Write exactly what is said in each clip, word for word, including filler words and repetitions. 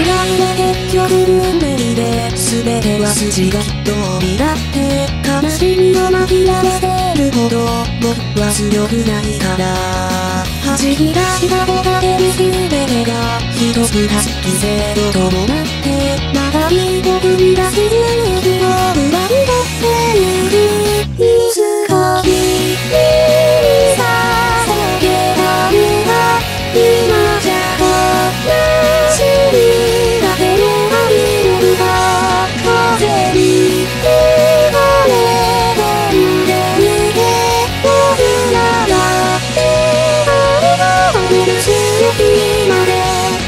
らは結局運命で、全ては筋が一人だって、悲しみを紛らわせるほど僕は強くないから、弾き出したぼかける全てが一つた犠牲を伴って長い僕に出す勇気を奪い取ってゆく。いつか君に捧げたのが今じゃ悲しみだけの愛の歌、風に吹かれ飛んでゆけ。僕なら誰が止める強きまで。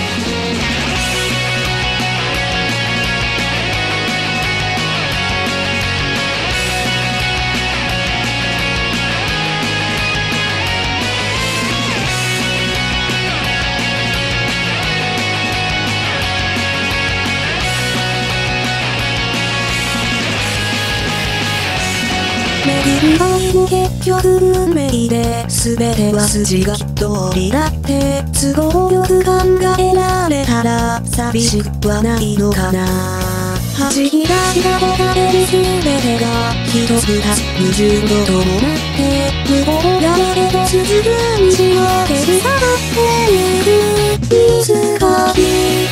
巡り合いも結局運命で、全ては筋が一人だって都合よく考えられたら寂しくはないのかな。弾き出したぼかける全てが一つた矛盾を伴って無謀なまでと続く道を手伝ってゆく。いつか君に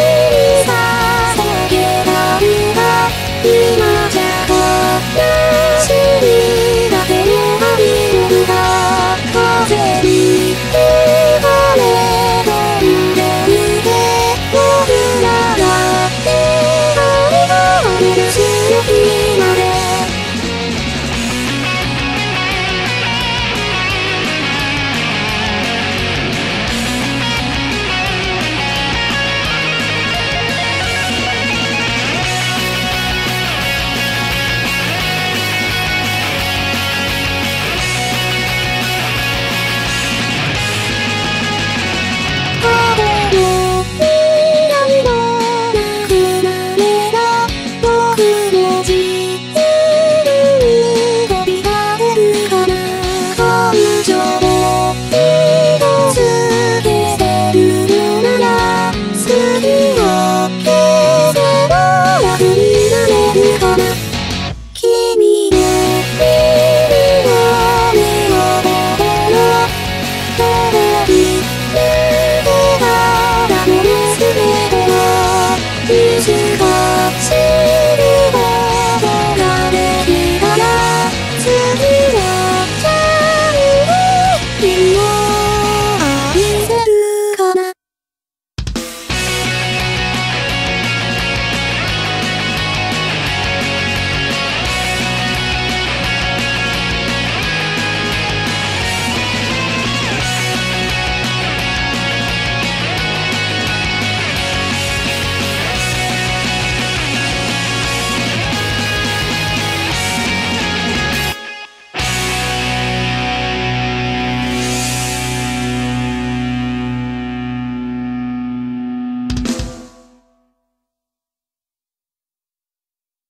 捧げたのが今じゃこんな